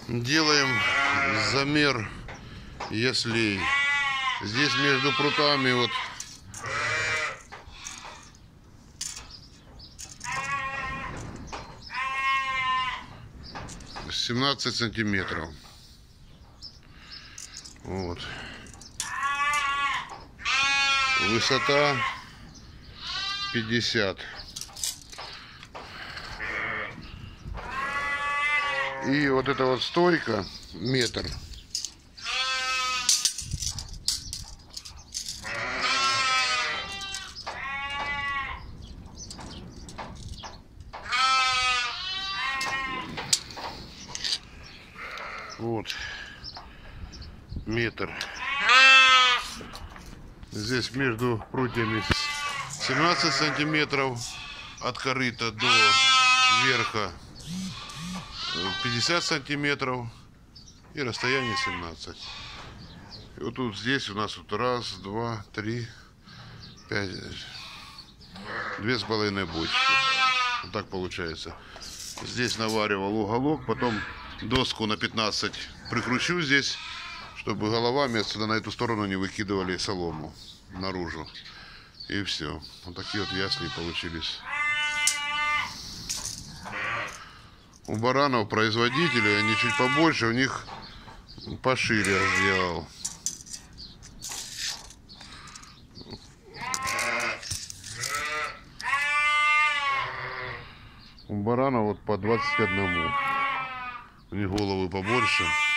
Делаем замер яслей. Здесь между прутами вот 17 сантиметров. Вот. Высота 50. И вот эта вот стойка метр. Вот метр. Здесь между прутьями 17 сантиметров от корыта до верха, 50 сантиметров и расстояние 17. И вот тут здесь у нас вот раз, два, три, 5, 2,5 бочки. Вот так получается. Здесь наваривал уголок, потом доску на 15 прикручу здесь, чтобы головами отсюда на эту сторону не выкидывали солому наружу. И все. Вот такие вот ясли получились. У баранов производителей они чуть побольше, у них пошире сделал. У баранов вот по 21. У них головы побольше.